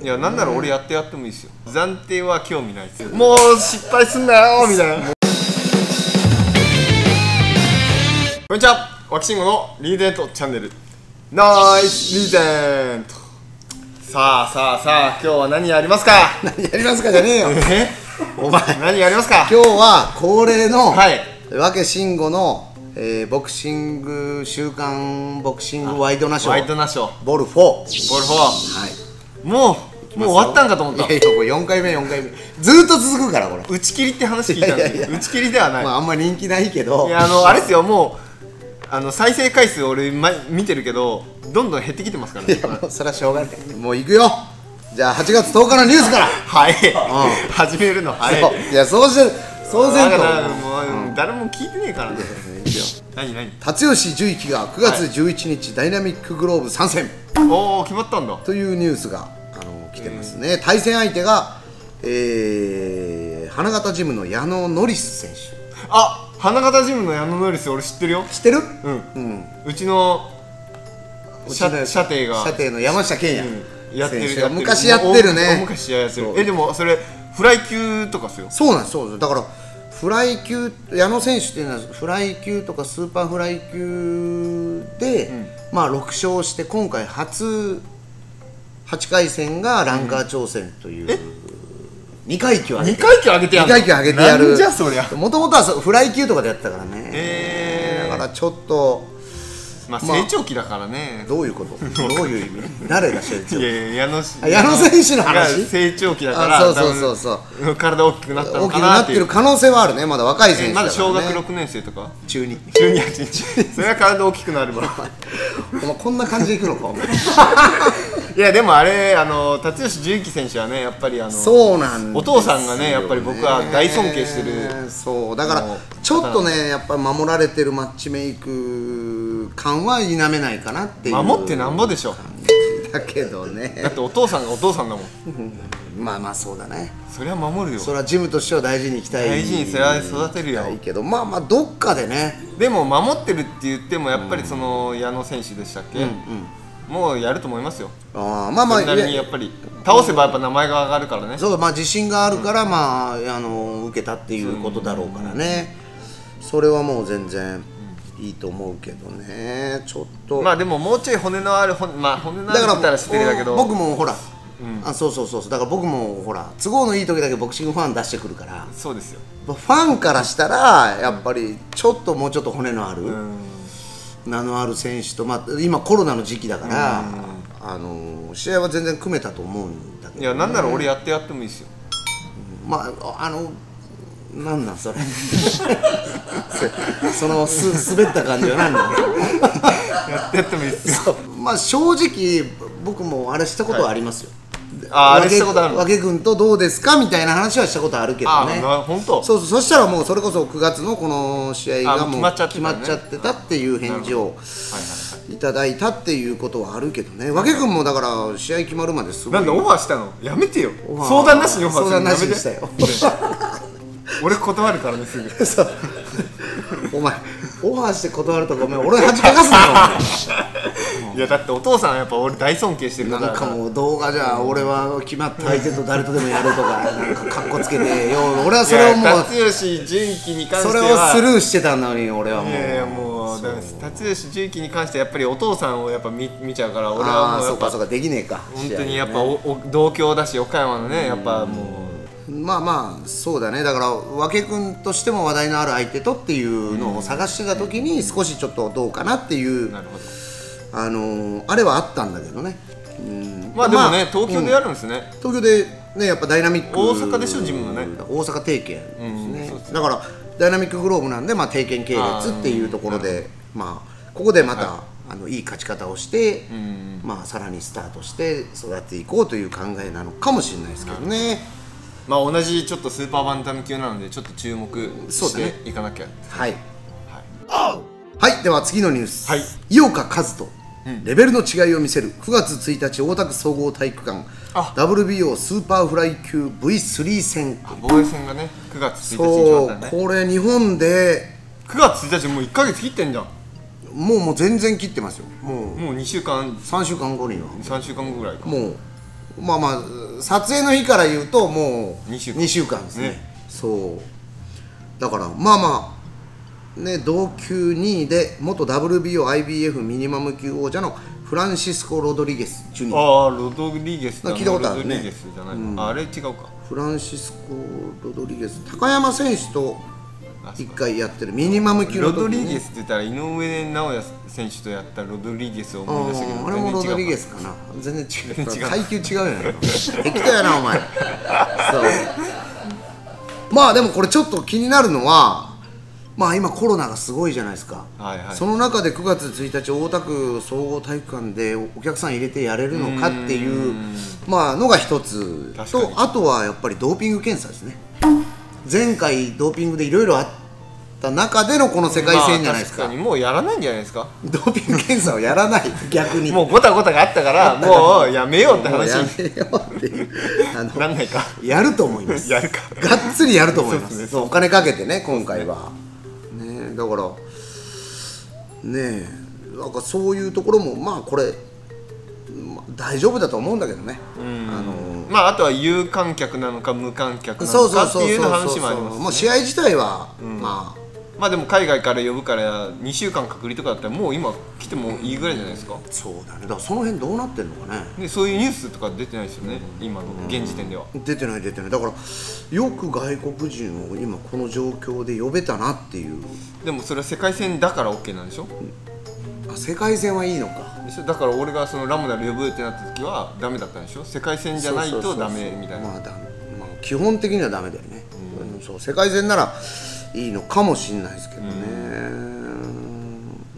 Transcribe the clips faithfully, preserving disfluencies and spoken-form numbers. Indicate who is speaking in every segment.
Speaker 1: いや、なんなら俺やってやってもいいですよ。暫定は興味ないですよ。もう失敗すんなよみたいな。こんにちは、脇慎吾のリーゼントチャンネル。ナイスリーゼント。さあさあさあ、今日は何やりますか。
Speaker 2: 何やりますかじゃねえよ。
Speaker 1: えお前何やりますか。
Speaker 2: 今日は恒例の、
Speaker 1: はい、
Speaker 2: 脇慎吾の、えー、ボクシング週刊ボクシングワイドナショー、
Speaker 1: ワイドナショー
Speaker 2: ボルフォー、ボル
Speaker 1: フォー、
Speaker 2: はい、
Speaker 1: もうもう終わったんかと思った。
Speaker 2: いやいや、これよんかいめよんかいめずーっと続くから。これ
Speaker 1: 打ち切りって話聞いたんで。
Speaker 2: いやいや
Speaker 1: 打ち切りではない。
Speaker 2: まああんまり人気ないけど、
Speaker 1: いや、あのあれですよ、もうあの再生回数俺、ま、見てるけどどんどん減ってきてますからね。
Speaker 2: いや、もうそれはしょうがない。もう行くよ。じゃあはちがつとおかのニュースから。
Speaker 1: はい、始めるの早い。
Speaker 2: いや、そうしてそうせんと
Speaker 1: もう誰も聞いてねえからね。何何。
Speaker 2: 辰吉純喜がくがつじゅういちにちダイナミックグローブ参戦
Speaker 1: おお、決まったんだ
Speaker 2: というニュースがあの来てますね。対戦相手が、えー、花形ジムの矢野ノリス選手。
Speaker 1: あ、花形ジムの矢野ノリス俺知ってるよ。
Speaker 2: 知ってる？
Speaker 1: うん、うん、うちの射程が
Speaker 2: 射程の山下健也、
Speaker 1: うん、やってるやってる
Speaker 2: 昔やってるね。
Speaker 1: 昔やってる。え、でもそれフライ級とかっすよ。
Speaker 2: そうなんです。そうです。だからフライ級、矢野選手っていうのはフライ級とかスーパーフライ級で、うん、まあろく勝して今回初はちかい戦がランカー挑戦という、うん、にかい級上げて
Speaker 1: にかい級上げてやる。
Speaker 2: にかい級上げてやる。
Speaker 1: なんじゃそりゃ。
Speaker 2: もともとはフライ級とかでやってたからね。
Speaker 1: えー、
Speaker 2: だからちょっと
Speaker 1: まあ成長期だからね。
Speaker 2: どういうこと？どういう意味？誰が成長？
Speaker 1: いやいや、矢野
Speaker 2: 矢野選手の話？
Speaker 1: 成長期だから、
Speaker 2: そうそうそうそう。
Speaker 1: 体大きくなったのかなっていう。大きく
Speaker 2: なってる可能性はあるね。まだ若い選手だからね。
Speaker 1: まだ小学ろくねん生とか？
Speaker 2: 中に。
Speaker 1: 中に、それは体大きくなるわ。
Speaker 2: お前こんな感じでいくのかお前。
Speaker 1: いやでもあれ、あの辰吉純喜選手はね、やっぱりあの
Speaker 2: そうなんですよね。
Speaker 1: お父さんがね、やっぱり僕は大尊敬してる。
Speaker 2: そうだからちょっとね、やっぱり守られてるマッチメイク感は否めないかなっていう。
Speaker 1: 守ってなんぼでしょ。
Speaker 2: だけどね。
Speaker 1: だってお父さんがお父さんだもん。
Speaker 2: まあまあそうだね。
Speaker 1: それは守るよ。
Speaker 2: それはジムとしては大事にいきたい。
Speaker 1: 大事にそれは育てるよ。
Speaker 2: いいけど、まあまあどっかでね。
Speaker 1: でも守ってるって言ってもやっぱりその矢野選手でしたっけ？もうやると思いますよ。
Speaker 2: ああ、まあまあ、
Speaker 1: それなりにやっぱり倒せばやっぱ名前が上がるからね。
Speaker 2: そう、まあ自信があるから、まああの受けたっていうことだろうからね。それはもう全然いいと思うけどね。ちょっと
Speaker 1: まあでももうちょい骨のある骨、まあ骨のあるって言ったら失礼だけど、
Speaker 2: 僕もほら、あ、そうそうそうそう、だから僕もほら都合のいい時だけボクシングファン出してくるから。
Speaker 1: そうですよ。
Speaker 2: ファンからしたらやっぱりちょっともうちょっと骨のある名のある選手と、まあ今コロナの時期だから、あの試合は全然組めたと思うんだけど、ね、
Speaker 1: いや、なんなら俺やってやってもいいですよ。
Speaker 2: まああのなんなんそれそのす滑った感じは何なん
Speaker 1: やってやってもいいですよ。
Speaker 2: まあ正直僕もあれしたことはありますよ。
Speaker 1: ああれしたことある。
Speaker 2: 和気君とどうですかみたいな話はしたことあるけどね。
Speaker 1: あ、本当。
Speaker 2: そうそう、そしたらもうそれこそくがつのこの試合がもう決まっちゃってたっていう返事をいただいたっていうことはあるけどね。和気君もだから試合決まるまですごい。
Speaker 1: なんでオファーしたの？やめてよ。相談なしにオファーするのやめて。
Speaker 2: 相談なしにしたよ。
Speaker 1: 俺断るからね、すぐ。
Speaker 2: そう。お前オファーして断るとごめん、俺恥かかすなよ。
Speaker 1: いやだってお父さんはやっぱ俺大尊敬してるから。
Speaker 2: なんかもう動画じゃ俺は決まった相手と誰とでもやるとかなんかカッコつけてよ。俺はそれをもう
Speaker 1: 辰吉純喜に関しては
Speaker 2: それをスルーしてたのに俺はもう。
Speaker 1: いやいやもう辰吉純喜に関してはやっぱりお父さんをやっぱ 見, 見ちゃうから俺はもうやっぱ。そうかそうか、できねえか本当にやっぱおお同郷だし岡山のね、やっぱもう。
Speaker 2: まあまあそうだね。だから和気君としても話題のある相手とっていうのを探してた時に少しちょっとどうかなっていう、なるほど、あのー、あれはあったんだけどね。うん、
Speaker 1: まあでもね、東京でやるんですね。
Speaker 2: 東京でね、やっぱダイナミック、
Speaker 1: 大阪でしょ、自分がね。
Speaker 2: 大阪定見ですね。だからダイナミックグローブなんで、まあ定見系列っていうところで、まあここでまたあのいい勝ち方をして、まあさらにスタートして育っていこうという考えなのかもしれないですけどね。
Speaker 1: まあ同じちょっとスーパーバンタム級なのでちょっと注目していかなきゃ。はい
Speaker 2: はい。では次のニュース。
Speaker 1: はい、
Speaker 2: 井岡一翔、うん、レベルの違いを見せるくがつついたち大田区総合体育館 ダブリュービーオー スーパーフライ級 ブイスリー 戦
Speaker 1: 防衛戦がねくがつついたちに決まったね。
Speaker 2: そう、これ日本で
Speaker 1: くがつついたちもういっかげつ切ってんじゃん。
Speaker 2: もうもう全然切ってますよ。もう
Speaker 1: もうにしゅうかん
Speaker 2: さんしゅうかんごには
Speaker 1: さんしゅうかんごぐらいか。
Speaker 2: もうまあまあ撮影の日から言うともうにしゅうかんですね。
Speaker 1: ね、
Speaker 2: そうだからまあまあね、同級にいで元 ダブリュービーオー アイビーエフ ミニマム級王者のフランシスコ・ロドリゲスジュニア。
Speaker 1: ああ、ロドリゲスだ、
Speaker 2: 聞いたことあるね。
Speaker 1: ロドリゲスじゃない、うん、あれ違うか。
Speaker 2: フランシスコ・ロドリゲス、高山選手と一回やってるミニマム級の時、ね、
Speaker 1: ロドリゲスって言ったら井上尚弥選手とやったロドリゲスを思い出したけど、
Speaker 2: あれもロドリゲスかな。全然違う、階級違うじゃないか。適当やなお前。そうまあでもこれちょっと気になるのは、まあ今コロナがすごいじゃないですか、はいはい、その中でくがつついたち大田区総合体育館でお客さん入れてやれるのかっていうまあのが一つと、あとはやっぱりドーピング検査ですね。前回ドーピングでいろいろあった中でのこの世界戦じゃないですか。
Speaker 1: まあ、確かにもうやらないんじゃないですか、
Speaker 2: ドーピング検査をやらない逆に
Speaker 1: もうごたごたがあったからもうやめようって話。
Speaker 2: やめようっていうあの
Speaker 1: なんないか
Speaker 2: やると思います。
Speaker 1: やるか
Speaker 2: がっつりやると思います。そうそう、お金かけてね今回はね。だからねえ、なんかそういうところもまあこれ、まあ、大丈夫だと思うんだけどね。
Speaker 1: あのまああとは有観客なのか無観客なのかっていう話もありますね。
Speaker 2: もう試合自体は、うん、まあ
Speaker 1: まあでも海外から呼ぶからにしゅうかん隔離とかだったらもう今来てもいいぐらいじゃないですか。
Speaker 2: そうだね。だからその辺どうなってんのかね。
Speaker 1: でそういうニュースとか出てないですよね、今の現時点では。
Speaker 2: 出てない出てない。だからよく外国人を今この状況で呼べたなっていう。
Speaker 1: でもそれは世界戦だから OK なんでしょ。
Speaker 2: あ、世界戦はいいのか。
Speaker 1: だから俺がそのラムダル呼ぶってなった時はダメだったんでしょ。世界戦じゃないとダメみたいな。
Speaker 2: まあだ、まあ、基本的にはダメだよね、うん、そう世界戦ならいいのかもしれないですけどね、うんうん、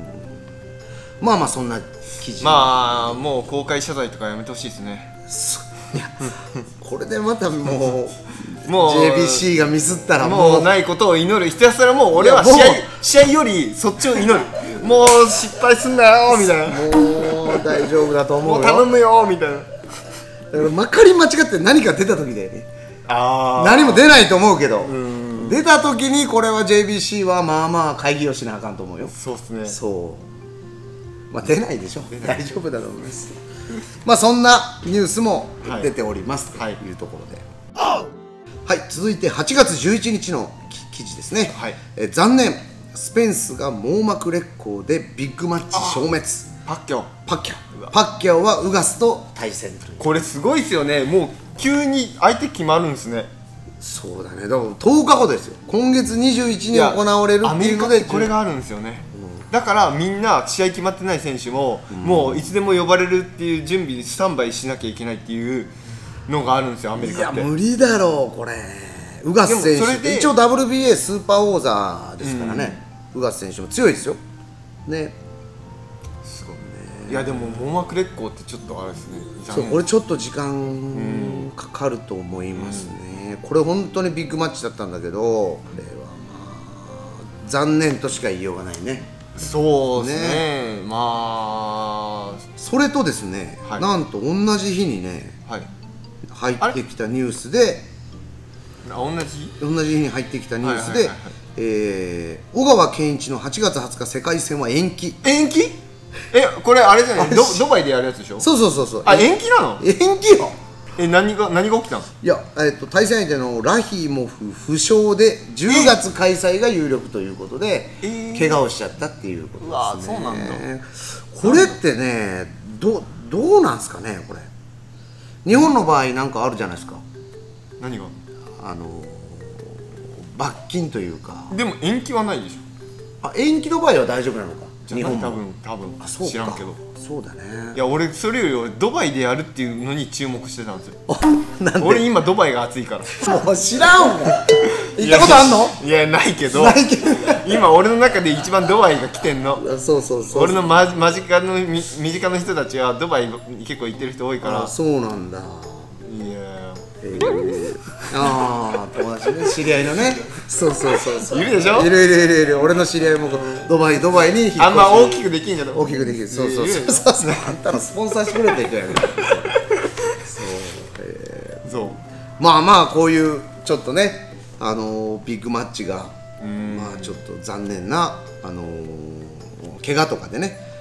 Speaker 2: まあまあそんな記事、
Speaker 1: まあもう公開謝罪とかやめてほしいですね。
Speaker 2: いやこれでまたもうもう ジェイビーシー がミスったらもう、
Speaker 1: もうないことを祈る。ひたすらもう俺は試合試合よりそっちを祈る。もう失敗すんなよみたいな。
Speaker 2: もう大丈夫だと思うよ。
Speaker 1: もう頼むよみたいな。
Speaker 2: だからまかり間違って何か出た時だよね。
Speaker 1: あ
Speaker 2: 何も出ないと思うけど、出た時にこれは ジェイビーシー はまあまあ会議をしなあかんと思うよ。
Speaker 1: そうですね。
Speaker 2: そうまあ出ないでしょ。大丈夫だと思います。まあそんなニュースも出ております、はい、というところで、はい、続いてはちがつじゅういちにちの記事ですね、はい、え残念スペンスが網膜劣行でビッグマッチ消滅。
Speaker 1: パッキャオ
Speaker 2: パッキャオパッキャオはウガスと対戦という。
Speaker 1: これすごいですよね。もう急に相手決まるんですね。
Speaker 2: そうだね。だからとおかごですよ。今月にじゅういちにちに行われるっていうので
Speaker 1: これがあるんですよね、うん、だからみんな試合決まってない選手も、うん、もういつでも呼ばれるっていう準備スタンバイしなきゃいけないっていうのがあるんですよ、アメリカって。
Speaker 2: いや無理だろうこれ。ウガス選手一応 ダブリュービーエー スーパー王座ですからね、うん、ウガス選手も強いですよね。
Speaker 1: すごいね。いやでも網膜劣行ってちょっとあれですね。
Speaker 2: そうこれちょっと時間かかると思いますね、うん、これ本当にビッグマッチだったんだけど、これはまあ残念としか言いようがないね。
Speaker 1: そうですね。ね、まあ
Speaker 2: それとですね、はい、なんと同じ日にね、はい、入ってきたニュースで、
Speaker 1: あ同じ
Speaker 2: 同じ日に入ってきたニュースで小川健一のはちがつはつか世界戦は延期。
Speaker 1: 延期？え、これあれじゃないドドバイでやるやつでしょ。
Speaker 2: そうそうそうそう。
Speaker 1: あ、延期なの？
Speaker 2: 延期よ。
Speaker 1: え、何が何が起きたの？
Speaker 2: いや、えっと対戦相手のラヒモフ負傷でじゅうがつ開催が有力ということで、えー、怪我をしちゃったっていうことですね。うわ、そうなんだ。これってね、どどうなんですかねこれ。日本の場合なんかあるじゃないですか。
Speaker 1: 何が？
Speaker 2: あの罰金というか。
Speaker 1: でも延期はないでし
Speaker 2: ょ。あ、延期の場合は大丈夫なのか。
Speaker 1: 日本多分多分知らんけど。
Speaker 2: そうだね。
Speaker 1: いや俺それよりドバイでやるっていうのに注目してたんですよ。なんで？俺今ドバイが暑いから。
Speaker 2: もう知らんわ。行ったことあんの？
Speaker 1: いやないけど。ないけど。今俺の中で一番ドバイが来てんの。
Speaker 2: そうそうそう。
Speaker 1: 俺の間近の身近な人たちはドバイ結構行ってる人多いから。
Speaker 2: あ、そうなんだ。
Speaker 1: いや。
Speaker 2: えー、ああ友達ね、知り合いのね。そうそうそうそう。
Speaker 1: いるでしょ。
Speaker 2: いるいるいるいる。俺の知り合いもドバイドバイに引っ越し。
Speaker 1: あんま大きくできんじゃん。
Speaker 2: 大きくできる。そうそうそうそう。あんたのスポンサーしてくれていくやん。そう、えー、そう。まあまあこういうちょっとね、あのー、ビッグマッチがまあちょっと残念なあのー、怪我とかでね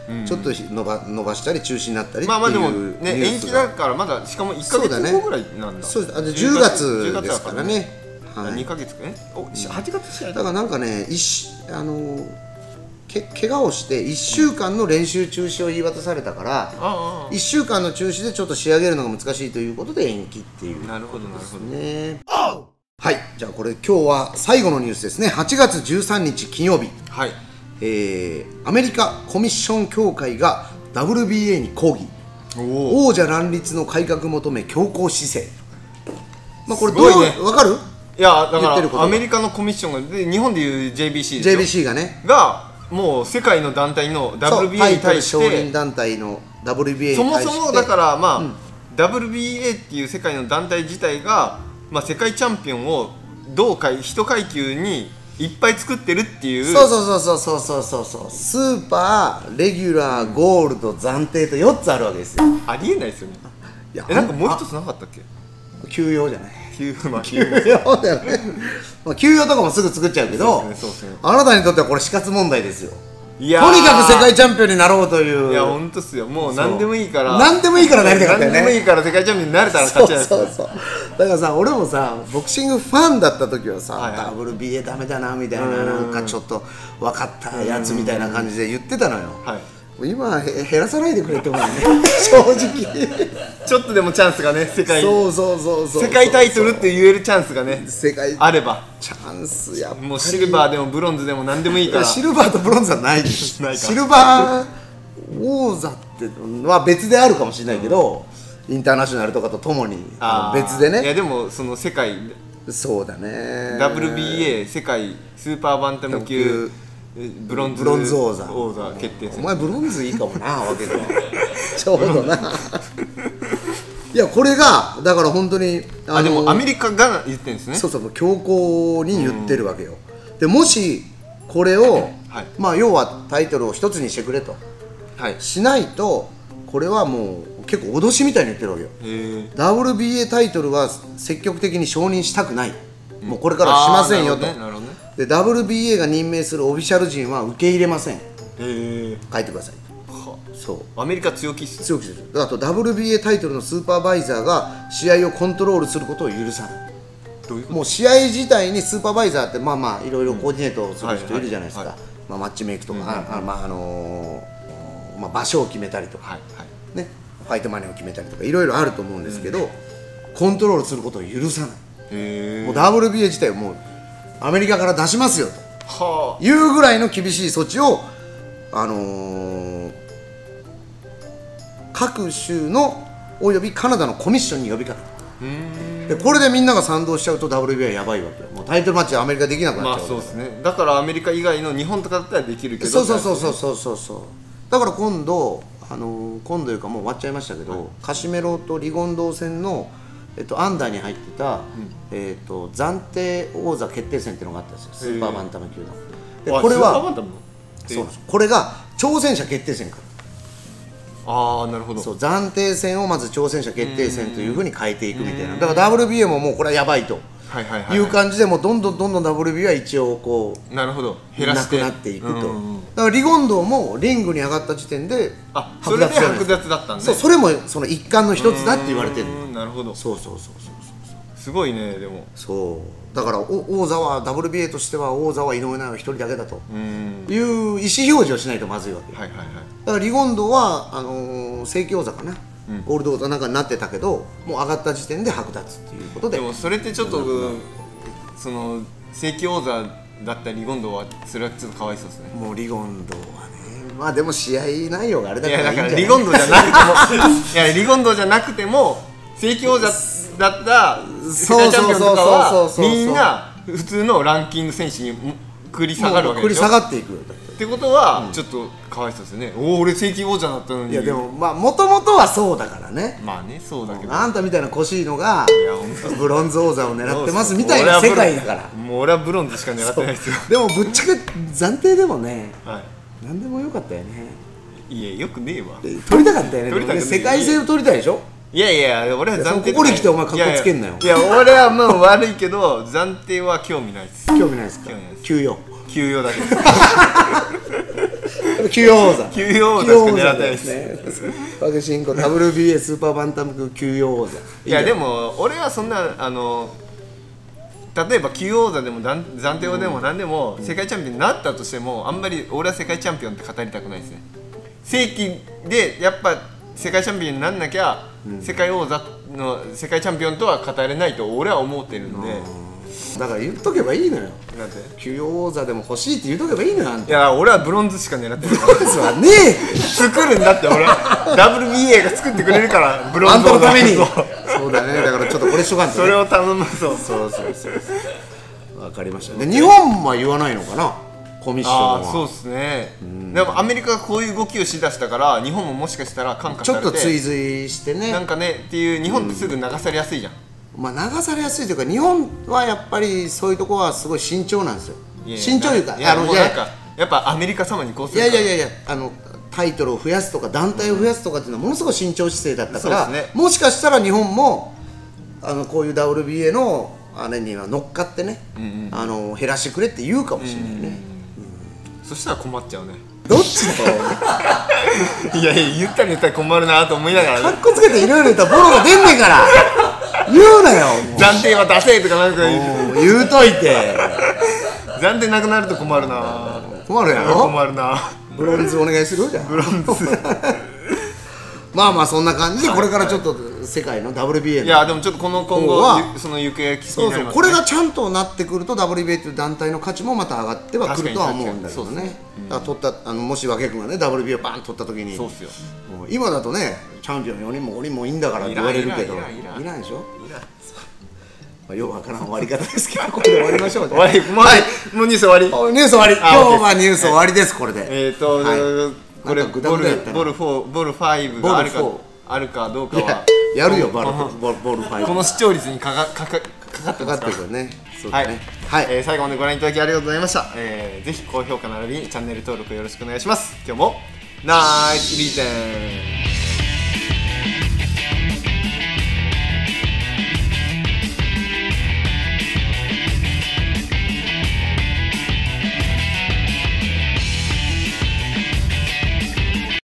Speaker 2: ちょっと伸ば伸ばしたり中止になったりっていう
Speaker 1: まあまあでもね延期だからまだしかもいっかげつごぐらいなんだ。
Speaker 2: そうです。じゅうがつですからね。
Speaker 1: にかげつかね。おはちがつ試合
Speaker 2: だからなんかね一あのけ怪我をしていっしゅうかんの練習中止を言い渡されたからいっしゅうかんの中止でちょっと仕上げるのが難しいということで延期っていう。
Speaker 1: なるほどなるほど
Speaker 2: ね。はい、じゃあこれ今日は最後のニュースですね。はちがつじゅうさんにち金曜日、
Speaker 1: はい、
Speaker 2: えー、アメリカコミッション協会が ダブリュービーエー に抗議、王者乱立の改革求め強硬姿勢。まあこれどういう、わかる？
Speaker 1: いやだからアメリカのコミッションがで日本でいう ジェイビーシー ですよ。
Speaker 2: ジェイビーシー がね
Speaker 1: がもう世界の団体の ダブリュービーエー に対して
Speaker 2: 承認団体の ダブリュービーエー に対して
Speaker 1: そもそもだからまあ、うん、ダブリュービーエー っていう世界の団体自体がまあ、世界チャンピオンを同階一階級にいっぱい作ってるっていう。
Speaker 2: そうそうそうそうそうそうそうスーパーレギュラーゴールド暫定とよっつあるわけですよ。
Speaker 1: ありえないですよね。いやえなんかもう一つなかったっけ？
Speaker 2: 休養じゃない
Speaker 1: 休養、まあ、
Speaker 2: 休養だよねまあ休養とかもすぐ作っちゃうけど、ねね、あなたにとってはこれ死活問題ですよ。いやとにかく世界チャンピオンになろうという。
Speaker 1: いや本当っすよ。もう何でもいいから
Speaker 2: 何でもいいからなりたかったよね。
Speaker 1: 何でもいいから世界チャンピオンになれたら勝ちなんですよ。
Speaker 2: そうそうそうだからさ俺もさボクシングファンだった時はさ、はいはい、ダブリュービーエー ダメだなみたいななんかちょっと分かったやつみたいな感じで言ってたのよ。はい今減らさないでくれって思うね正直
Speaker 1: ちょっとでもチャンスがね世界
Speaker 2: そうそうそうそう
Speaker 1: 世界タイトルって言えるチャンスがね世界あれば
Speaker 2: チャンスやっぱり
Speaker 1: もうシルバーでもブロンズでも何でもいいから
Speaker 2: シルバーとブロンズはないですないかシルバー王座っては別であるかもしれないけど、うん、インターナショナルとかとともに別でね。
Speaker 1: いやでもその世界
Speaker 2: そうだね
Speaker 1: ダブリュービーエー 世界スーパーバンタム級ブロンズ
Speaker 2: ブロンズ王座
Speaker 1: 王座決定戦。
Speaker 2: お前ブロンズいいかもなわけでちょうどないやこれがだから本当に
Speaker 1: あ, あでもアメリカが言ってるんですね。
Speaker 2: そうそう強硬に言ってるわけよ。でもしこれを、はい、まあ要はタイトルを一つにしてくれと、はい、しないとこれはもう結構脅しみたいに言ってるわけよ。 ダブリュービーエー タイトルは積極的に承認したくない、うん、もうこれからはしませんよと。で ダブリュービーエー が任命するオフィシャル陣は受け入れません。へえ書いてください。は
Speaker 1: そうアメリカ強気っす
Speaker 2: 強気です。あと ダブリュービーエー タイトルのスーパーバイザーが試合をコントロールすることを許さない。どういうこと？もう試合自体にスーパーバイザーってまあまあいろいろコーディネートする人いるじゃないですか。マッチメイクとか、うんあまああのーまあ、場所を決めたりとか、はいはいね、ファイトマネーを決めたりとかいろいろあると思うんですけど、うん、コントロールすることを許さない。へもう ダブリュービーエー 自体をもうアメリカから出しますよというぐらいの厳しい措置を、あのー、各州のおよびカナダのコミッションに呼びかけた。でこれでみんなが賛同しちゃうと ダブリュービーエー はやばいわけよ。もうタイトルマッチはアメリカできなくなっちゃう。
Speaker 1: まあそうですね。だからアメリカ以外の日本とかだったらできるけど
Speaker 2: そうそうそうそうそうそうそうだから今度、あのー、今度いうかもう終わっちゃいましたけど、はい、カシメロとリゴンドー戦のえっと、アンダーに入ってた、うんえっと、暫定王座決定戦っていうのがあったんですよ。スーパーバンタム級の。でこれはそうこれが挑戦者決定戦から。
Speaker 1: ああなるほど。
Speaker 2: そう暫定戦をまず挑戦者決定戦というふうに変えていくみたいな。だから ダブリュービーエー ももうこれはやばいという感じでもうどんどんどんどん ダブリュービーエー は一応こう
Speaker 1: なるほど減らして
Speaker 2: なくなっていくと。だからリゴンドーもリングに上がった時点で
Speaker 1: あそれで剥奪だったんで、
Speaker 2: そうそれもその一環の一つだって言われてるの。
Speaker 1: なるほど。
Speaker 2: そうそうそうそう
Speaker 1: すごいね。でも
Speaker 2: そうだから王座は ダブリュービーエー としては王座は井上尚弥一人だけだという意思表示をしないとまずいわけ。はいはいはい。だからリゴンドはあのー、正規王座かな、うん、ゴールド王座なんかになってたけどもう上がった時点で剥奪っていうことで。
Speaker 1: でもそれってちょっとその正規王座だったリゴンドはそれはちょっとかわいそうですね。
Speaker 2: もうリゴンドはねまあでも試合内容があれだからいいんじゃない。
Speaker 1: いやだからリゴンドじゃなくてもいやリゴンドじゃなくても正規王座だった世界チャンピオンとかはみんな普通のランキング選手に繰り下がるわけでしょ。
Speaker 2: 繰り下がっていく
Speaker 1: ってことはちょっとかわいそうですよね。おお俺正規王者だったのに。
Speaker 2: いやでもまあもともとはそうだからね。
Speaker 1: まあねそうだけど
Speaker 2: あんたみたいな欲しいのがブロンズ王座を狙ってますみたいな世界だから。
Speaker 1: もう俺はブロンズしか狙ってないですよ。
Speaker 2: でもぶっちゃけ暫定でもね何でもよかったよね。
Speaker 1: いやよくねえわ。
Speaker 2: 取りたかったよね。世界戦を取りたいでしょ。
Speaker 1: いやいや俺は暫定
Speaker 2: ここに来てお前かっこつけんなよ。
Speaker 1: いや俺はもう悪いけど暫定は興味ないです。
Speaker 2: 興味ないですか。休養
Speaker 1: 休養だけです
Speaker 2: 休養王座
Speaker 1: 休養王座しか狙ってないです
Speaker 2: ね。パクシンコ ダブリュービーエー スーパーバンタム級休養王座。
Speaker 1: いやでも俺はそんなあの例えば休養王座でも暫定王でも何でも世界チャンピオンになったとしてもあんまり俺は世界チャンピオンって語りたくないですね。正規でやっぱ世界チャンピオンになんなきゃ、うん、世界王座の世界チャンピオンとは語れないと俺は思ってるんで、
Speaker 2: だから言っとけばいいのよ。なんで休養王座でも欲しいって言っとけばいいのよ。あんた
Speaker 1: いや俺はブロンズしか狙ってない。
Speaker 2: ブロンズはねえ
Speaker 1: 作るんだって俺ダブリュービーエー が作ってくれるからブロンズ
Speaker 2: あんたのためにそうだね。だからちょっとこれしとかんと、ね、
Speaker 1: それを頼む。そう
Speaker 2: そうそうそうわかりましたね。日本は言わないのかな、コミッションは。
Speaker 1: あそうですね、うん、でもアメリカがこういう動きをしだしたから日本ももしかしたら感化されて
Speaker 2: ちょっと追随してね、
Speaker 1: なんかねっていう。日本ってすぐ流されやすいじゃん、
Speaker 2: うん、まあ流されやすいというか日本はやっぱりそういうところはすごい慎重なんですよ。慎重というか、
Speaker 1: いやもうなんかやっぱアメリカ様にこうする
Speaker 2: いやいやいやいやあのタイトルを増やすとか団体を増やすとかっていうのはものすごい慎重姿勢だったから、ね、もしかしたら日本もあのこういう ダブリュービーエー のあれには乗っかってね、うんうん、あの減らしてくれって言うかもしれないね、うんうん、
Speaker 1: そしたら困っちゃうね。
Speaker 2: どっちだよ
Speaker 1: いやいや言ったら言ったら困るなと思いながら、ね、
Speaker 2: かっこつけていろいろ言ったらボロが出んねんから言うなよ。
Speaker 1: 暫定は出せとかなんか
Speaker 2: 言うといて
Speaker 1: 暫定なくなると困るな。
Speaker 2: 困るやろ。
Speaker 1: 困るな。
Speaker 2: ブロンズお願いするじゃん。
Speaker 1: ブロンズ
Speaker 2: まあまあそんな感じでこれからちょっと世界の ダブリュービーエー の
Speaker 1: いやでもちょっとこの今後その行方が気になりますね。そうそう
Speaker 2: これがちゃんとなってくると ダブリュービーエー という団体の価値もまた上がってはくるとは思うんだけどね。だから取ったあのもし和気君がね ダブリュービーエー をバーン取った時に
Speaker 1: そうっすよ。
Speaker 2: 今だとねチャンピオンよにんもごにんもいいんだからって言われるけどいらんでしょ。まあ、よくわからん終わり方ですけどこれで終わりましょう。
Speaker 1: 終わり、もう、はい、もうニュース終わり。
Speaker 2: ニュース終わり。今日はニュース終わりです。これで。
Speaker 1: えっと、はい、これボルボルフォーボルファイブがあるかあるかどうかは
Speaker 2: やるよ。ボルボルファイブ。
Speaker 1: この視聴率にかかかかかってますから。
Speaker 2: ね。
Speaker 1: はい。はい。えー、最後までご覧いただきありがとうございました。えー、ぜひ高評価並びにチャンネル登録よろしくお願いします。今日もナイスリーゼン。